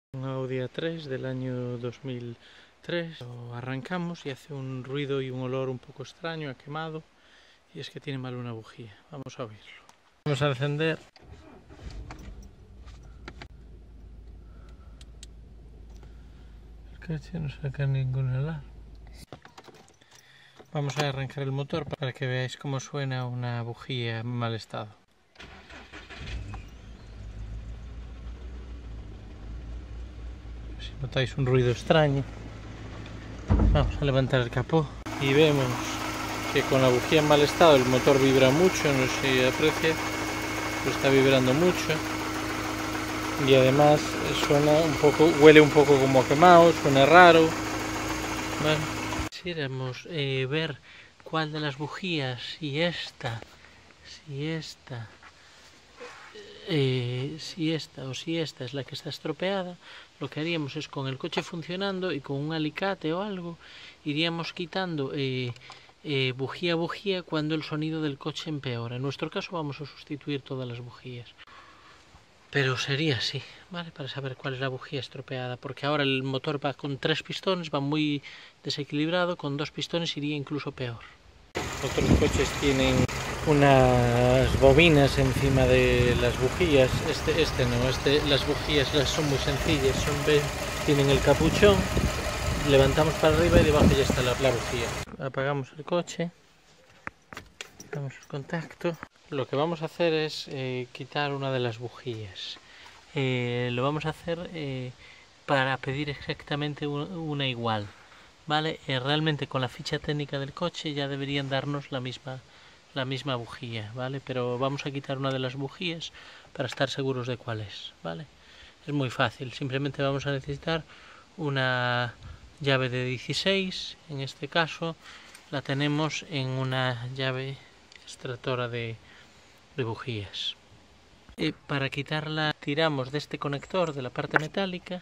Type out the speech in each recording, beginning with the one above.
Un Audi A3 del año 2003. Lo arrancamos y hace un ruido y un olor un poco extraño, a quemado, y es que tiene mal una bujía. Vamos a oírlo. Vamos a encender. El coche no saca ningún alarma. Vamos a arrancar el motor para que veáis cómo suena una bujía en mal estado. Si notáis un ruido extraño, vamos a levantar el capó y vemos que con la bujía en mal estado el motor vibra mucho, no sé si aprecia, pero está vibrando mucho y además suena un poco, huele un poco como quemado, suena raro. Bueno, quisiéramos ver cuál de las bujías, si esta es la que está estropeada, lo que haríamos es, con el coche funcionando y con un alicate o algo, iríamos quitando bujía a bujía cuando el sonido del coche empeora. En nuestro caso vamos a sustituir todas las bujías, pero sería así, ¿vale? Para saber cuál es la bujía estropeada, porque ahora el motor va con 3 pistones, va muy desequilibrado, con 2 pistones iría incluso peor. Otros coches tienen unas bobinas encima de las bujías, las bujías son muy sencillas, tienen el capuchón, levantamos para arriba y debajo ya está la bujía. Apagamos el coche, damos el contacto. Lo que vamos a hacer es quitar una de las bujías. Lo vamos a hacer para pedir exactamente una igual, ¿vale? Realmente con la ficha técnica del coche ya deberían darnos la misma bujía, ¿vale? Pero vamos a quitar una de las bujías para estar seguros de cuál es, ¿vale? Es muy fácil, simplemente vamos a necesitar una llave de 16, en este caso la tenemos en una llave extractora de bujías. Para quitarla tiramos de este conector de la parte metálica,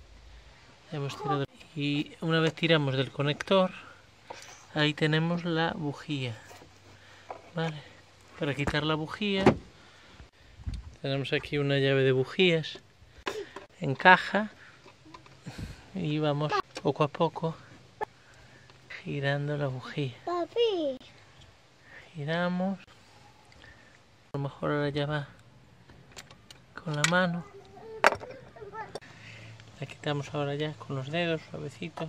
y una vez tiramos del conector, ahí tenemos la bujía, ¿vale? Para quitar la bujía tenemos aquí una llave de bujías, encaja y vamos poco a poco girando la bujía. Papi. Giramos, a lo mejor ahora ya va con la mano, la quitamos ahora ya con los dedos, suavecito.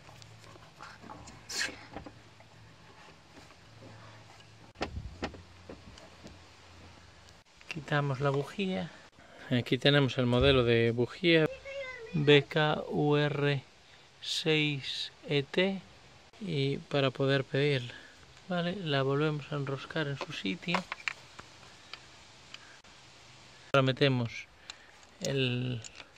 Quitamos la bujía. Aquí tenemos el modelo de bujía BKUR6ET, y para poder pedirla, ¿vale? La volvemos a enroscar en su sitio. Ahora metemos en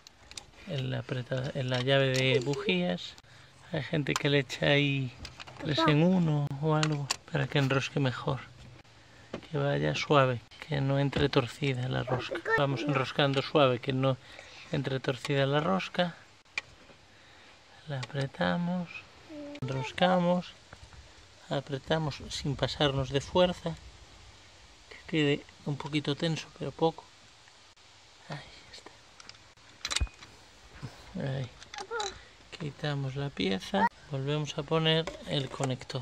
la llave de bujías. Hay gente que le echa ahí 3 en 1 o algo para que enrosque mejor, que vaya suave, que no entre torcida la rosca. Vamos enroscando suave, que no entre torcida la rosca. La apretamos, enroscamos, apretamos sin pasarnos de fuerza, que quede un poquito tenso, pero poco. Ahí está. Ahí. Quitamos la pieza, volvemos a poner el conector.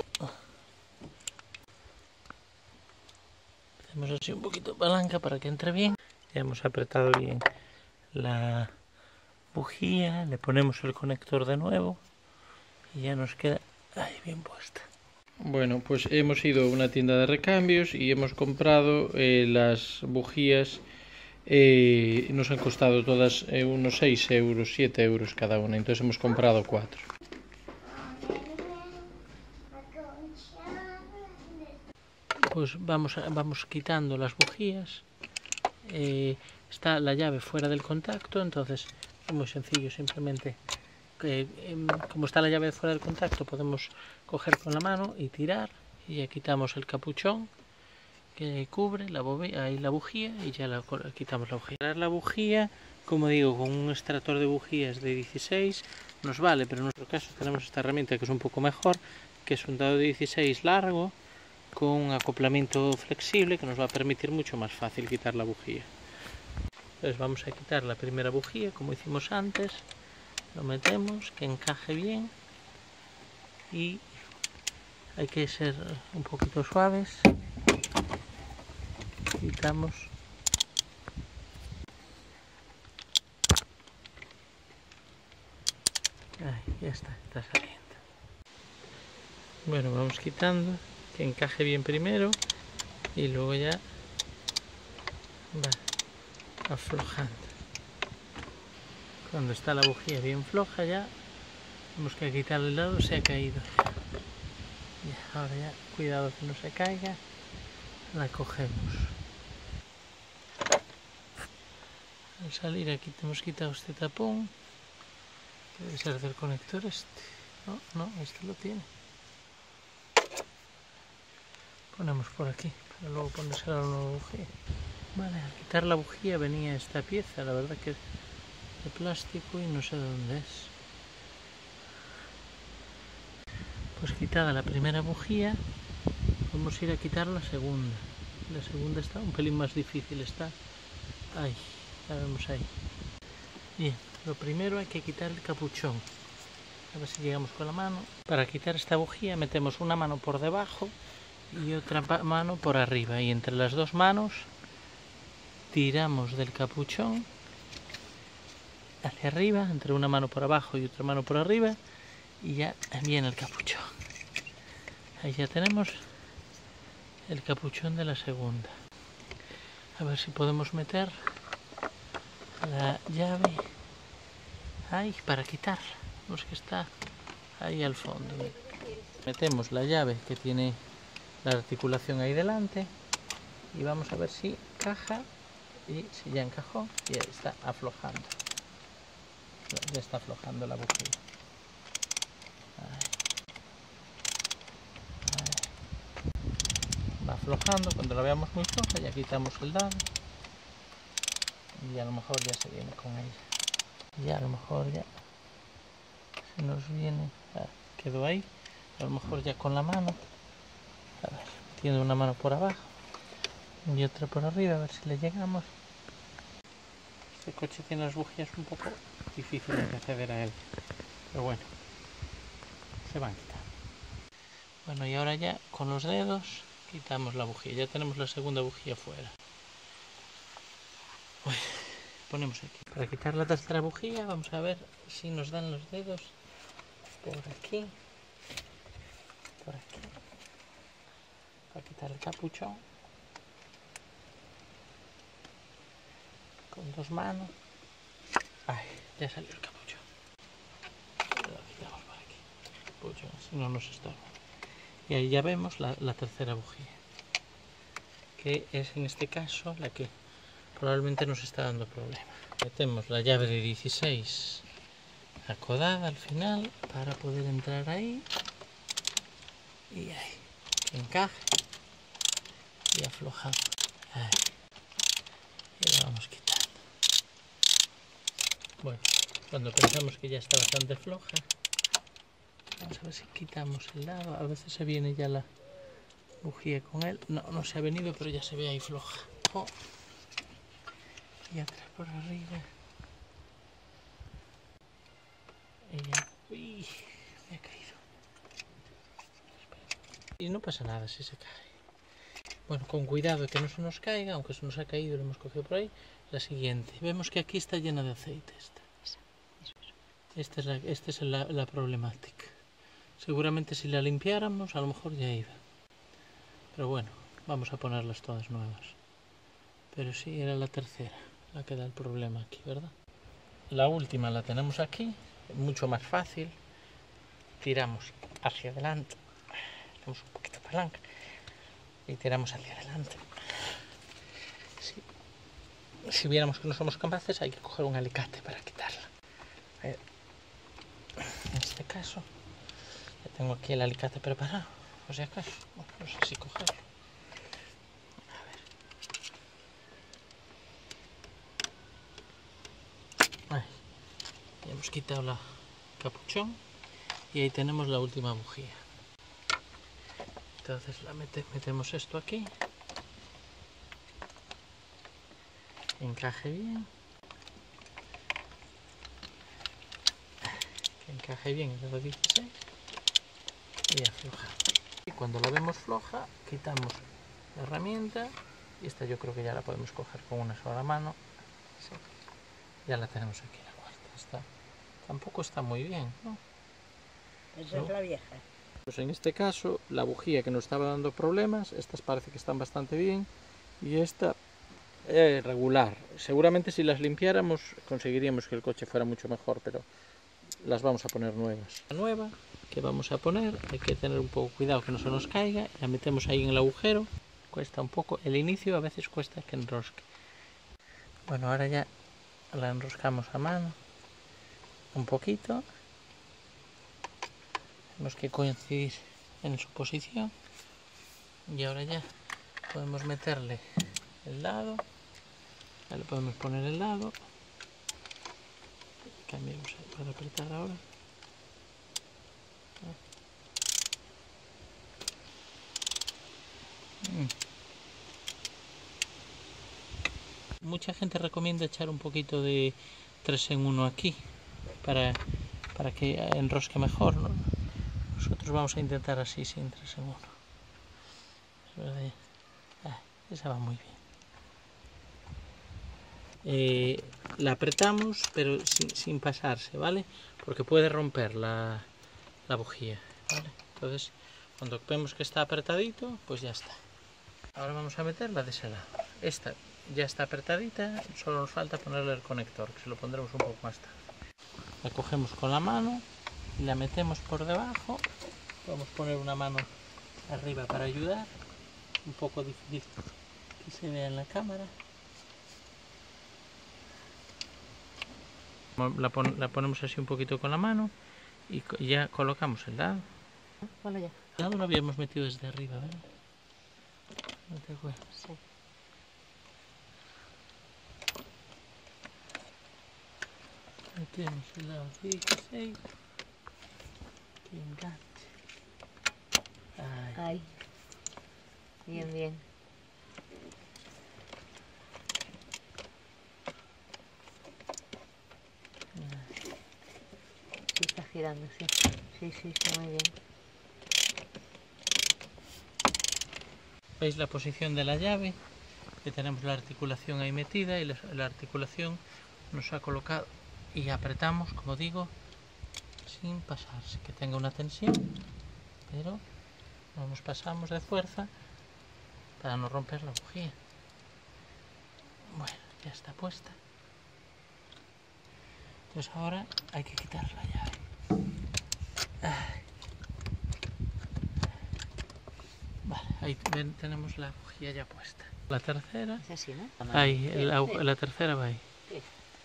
Hacemos así un poquito de palanca para que entre bien. Ya hemos apretado bien la bujía, le ponemos el conector de nuevo y ya nos queda ahí bien puesta. Bueno, pues hemos ido a una tienda de recambios y hemos comprado las bujías. Nos han costado todas unos 6 euros, 7 euros cada una, entonces hemos comprado 4. Pues vamos quitando las bujías. Está la llave fuera del contacto, entonces es muy sencillo, simplemente como está la llave fuera del contacto podemos coger con la mano y tirar, y ya quitamos el capuchón que cubre la bujía y ya quitamos la bujía. La bujía, como digo, con un extractor de bujías de 16 nos vale, pero en nuestro caso tenemos esta herramienta que es un poco mejor, que es un dado de 16 largo con un acoplamiento flexible que nos va a permitir mucho más fácil quitar la bujía. Entonces vamos a quitar la primera bujía como hicimos antes, lo metemos, que encaje bien y hay que ser un poquito suaves. Quitamos. Ahí, ya está saliendo. Bueno, vamos quitando, que encaje bien primero y luego ya va aflojando. Cuando está la bujía bien floja ya tenemos que quitar el lado, se ha caído. Y ahora ya, cuidado que no se caiga, la cogemos. Al salir aquí hemos quitado este tapón, debe ser del conector este. No, este lo tiene. Ponemos por aquí, para luego ponerse la nueva bujía. Vale, al quitar la bujía venía esta pieza, la verdad que es de plástico y no sé de dónde es. Pues quitada la primera bujía, vamos a ir a quitar la segunda. La segunda está un pelín más difícil, está ahí, la vemos ahí. Bien, lo primero hay que quitar el capuchón. A ver si llegamos con la mano. Para quitar esta bujía metemos una mano por debajo y otra mano por arriba, y entre las dos manos tiramos del capuchón hacia arriba, entre una mano por abajo y otra mano por arriba, y ya viene el capuchón. Ahí ya tenemos el capuchón de la segunda. A ver si podemos meter la llave ahí para quitar. No sé, que está ahí al fondo. Metemos la llave que tiene la articulación ahí delante y vamos a ver si encaja, y si ya encajó, y ahí está aflojando. Ya está aflojando la bujía. Va aflojando. Cuando la veamos muy floja ya quitamos el lado y a lo mejor ya se viene con ella. Ya a lo mejor ya se nos viene. Quedó ahí. A lo mejor ya con la mano. A ver, tiene una mano por abajo y otra por arriba, a ver si le llegamos. Este coche tiene las bujías un poco difíciles de acceder a él, pero bueno, se van quitando. Bueno, y ahora ya con los dedos quitamos la bujía. Ya tenemos la segunda bujía fuera. Pues ponemos aquí. Para quitar la tercera bujía vamos a ver si nos dan los dedos por aquí, para quitar el capuchón con dos manos. Ay, ya salió el capuchón. Lo quitamos por aquí, capuchón, si no nos estorba. Y ahí ya vemos la tercera bujía, que es en este caso la que probablemente nos está dando problemas. Metemos la llave de 16 acodada al final para poder entrar ahí, y ahí, que encaje y aflojamos. Ahí. Y la vamos quitando. Bueno, cuando pensamos que ya está bastante floja, vamos a ver si quitamos el lado. A veces se viene ya la bujía con él. No se ha venido, pero ya se ve ahí floja. Oh. Y atrás por arriba. Y ya. Uy, me ha caído. Y no pasa nada si se cae. Bueno, con cuidado de que no se nos caiga, aunque se nos ha caído, lo hemos cogido por ahí. La siguiente. Vemos que aquí está llena de aceite. Esta es la problemática. Seguramente si la limpiáramos, a lo mejor ya iba. Pero bueno, vamos a ponerlas todas nuevas. Pero sí, era la tercera la que da el problema aquí, ¿verdad? La última la tenemos aquí, mucho más fácil. Tiramos hacia adelante, damos un poquito de palanca y tiramos hacia adelante. Si viéramos que no somos capaces, hay que coger un alicate para quitarla. En este caso, ya tengo aquí el alicate preparado, por si acaso. Bueno, no sé si cogerlo. A ver. Ahí. Ya hemos quitado la capuchón y ahí tenemos la última bujía. Entonces metemos esto aquí que encaje bien. Que encaje bien en el 16 y aflojamos. Y cuando la vemos floja, quitamos la herramienta. Y esta yo creo que ya la podemos coger con una sola mano. Sí. Ya la tenemos aquí la cuarta. Tampoco está muy bien, ¿no? Esa es la vieja. Pues en este caso, la bujía que nos estaba dando problemas, estas parece que están bastante bien. Y esta regular. Seguramente si las limpiáramos conseguiríamos que el coche fuera mucho mejor, pero las vamos a poner nuevas. La nueva que vamos a poner, hay que tener un poco cuidado que no se nos caiga, la metemos ahí en el agujero, cuesta un poco, el inicio a veces cuesta que enrosque. Bueno, ahora ya la enroscamos a mano un poquito, tenemos que coincidir en su posición y ahora ya podemos meterle el lado, ya le podemos poner el lado, cambiamos para apretar ahora. Mucha gente recomienda echar un poquito de 3 en 1 aquí para que enrosque mejor, ¿no? Nosotros vamos a intentar así sin 3 en 1. Esa va muy bien. La apretamos pero sin pasarse, ¿vale? Porque puede romper la bujía, ¿vale? Entonces cuando vemos que está apretadito, pues ya está. Ahora vamos a meterla de ese lado. Esta ya está apretadita, solo nos falta ponerle el conector, que se lo pondremos un poco más tarde. La cogemos con la mano y la metemos por debajo. Vamos a poner una mano arriba para ayudar. Un poco difícil que se vea en la cámara. La ponemos así un poquito con la mano y ya colocamos el lado. Bueno, ya. El lado lo habíamos metido desde arriba, ¿verdad? ¿No te acuerdas? Sí. Metemos el lado 16. Que enganche. Ahí. Bien, bien. Sí, está girando, sí. Sí, muy bien. ¿Veis la posición de la llave? Que tenemos la articulación ahí metida y la articulación nos ha colocado y apretamos, como digo, sin pasarse, que tenga una tensión, pero no nos pasamos de fuerza para no romper la bujía. Bueno, ya está puesta. Entonces ahora hay que quitar la llave. Vale, ahí tenemos la bujía ya puesta. La tercera. Es así, ¿no? Ahí, la tercera va ahí. Sí.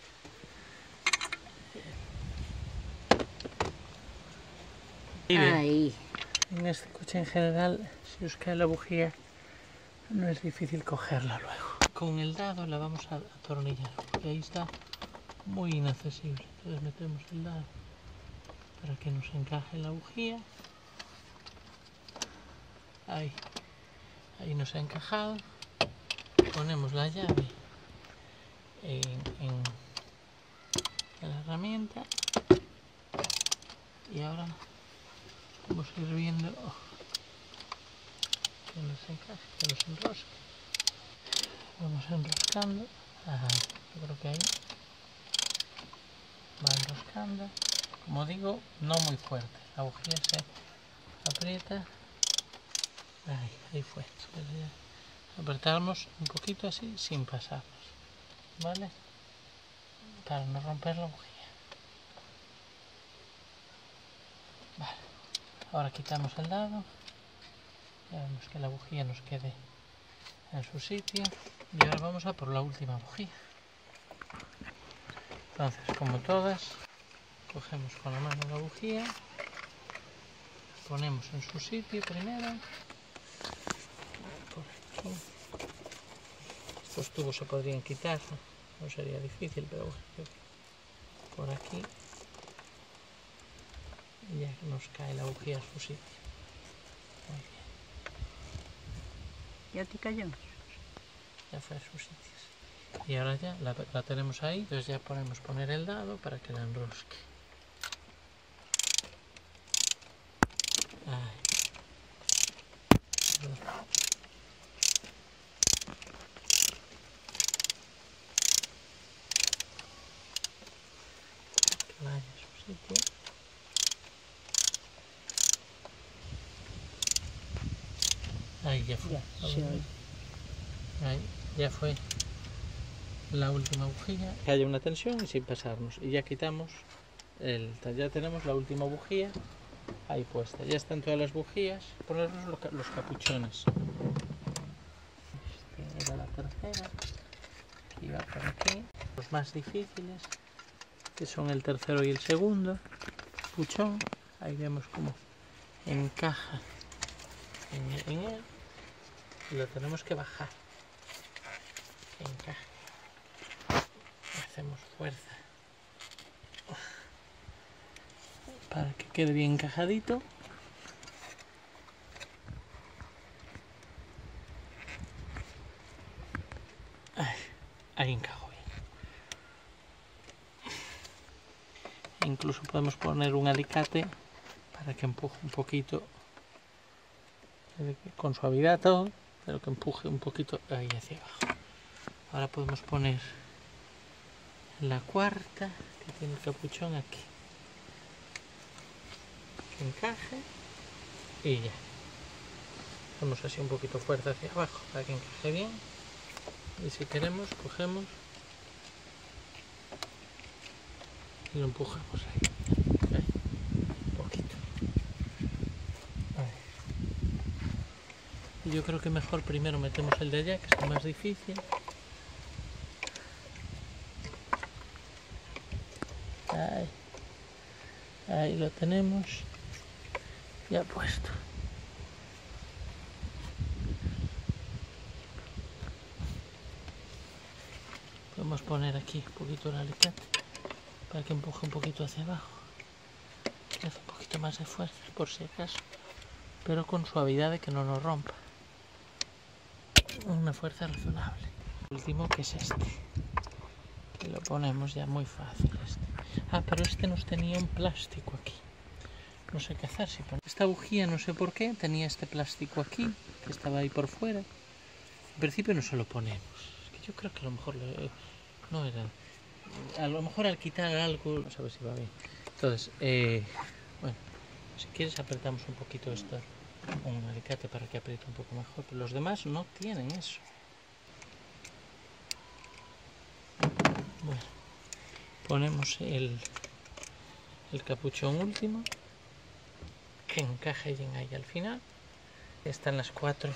Ahí. En este coche en general, si os cae la bujía, no es difícil cogerla luego. Con el dado la vamos a atornillar, porque ahí está muy inaccesible. Entonces metemos el dado para que nos encaje la bujía. Ahí nos ha encajado. Ponemos la llave en la herramienta y ahora vamos a ir viendo que nos encaje, que nos enrosque. Vamos enroscando. Ajá, yo creo que ahí va enroscando. Como digo, no muy fuerte. La bujía se aprieta. Ahí fue. Apretamos un poquito así sin pasarnos, ¿vale? Para no romper la bujía. Vale. Ahora quitamos el dado. Ya vemos que la bujía nos quede en su sitio. Y ahora vamos a por la última bujía. Entonces, como todas, cogemos con la mano la bujía, ponemos en su sitio primero, por aquí. Estos tubos se podrían quitar, no sería difícil, pero bueno, por aquí, y ya nos cae la bujía a su sitio. Muy bien. ¿Ya te cayó? Ya fue a sus sitios. Y ahora ya la tenemos ahí, entonces ya podemos poner el dado para que la enrosque. Ahí. Que vaya a su sitio. Ahí ya fue. Ahí ya fue la última bujía. Que haya una tensión y sin pasarnos. Y ya quitamos ya tenemos la última bujía ahí puesta. Ya están todas las bujías. Ponernos los capuchones. Esta era la tercera. Que iba por aquí. Los más difíciles, que son el tercero y el segundo. Capuchón. Ahí vemos cómo encaja en él. Y lo tenemos que bajar. Encaja. Hacemos fuerza para que quede bien encajadito. Ahí encajó bien. Incluso podemos poner un alicate para que empuje un poquito, con suavidad todo, pero que empuje un poquito ahí hacia abajo. Ahora podemos poner la cuarta, que tiene el capuchón aquí. Que encaje y ya. Hacemos así un poquito fuerza hacia abajo para que encaje bien. Y si queremos, cogemos y lo empujamos ahí. Un poquito. Ahí. Y yo creo que mejor primero metemos el de allá, que es el más difícil. Ahí lo tenemos ya puesto. Podemos poner aquí un poquito el alicate para que empuje un poquito hacia abajo. Que hace un poquito más de fuerza por si acaso, pero con suavidad de que no nos rompa. Una fuerza razonable. El último, que es este. Y lo ponemos ya muy fácil este. Ah, pero este nos tenía un plástico aquí. No sé qué hacer. Si esta bujía, no sé por qué, tenía este plástico aquí, que estaba ahí por fuera. En principio no se lo ponemos. Es que yo creo que a lo mejor no era. A lo mejor al quitar algo, no sabes si va bien. Entonces, bueno, si quieres apretamos un poquito esto, un alicate para que apriete un poco mejor. Pero los demás no tienen eso. Bueno, ponemos el capuchón último, que encaje bien ahí al final. Están las cuatro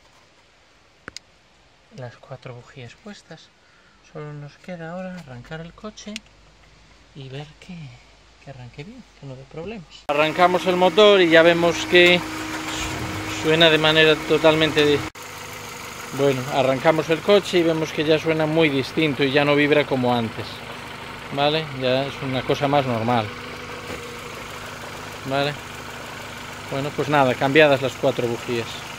bujías puestas. Solo nos queda ahora arrancar el coche y ver que arranque bien, que no dé problemas. Arrancamos el motor y ya vemos que suena de manera totalmente... Bueno, arrancamos el coche y vemos que ya suena muy distinto y ya no vibra como antes. ¿Vale? Ya es una cosa más normal. ¿Vale? Bueno, pues nada, cambiadas las 4 bujías.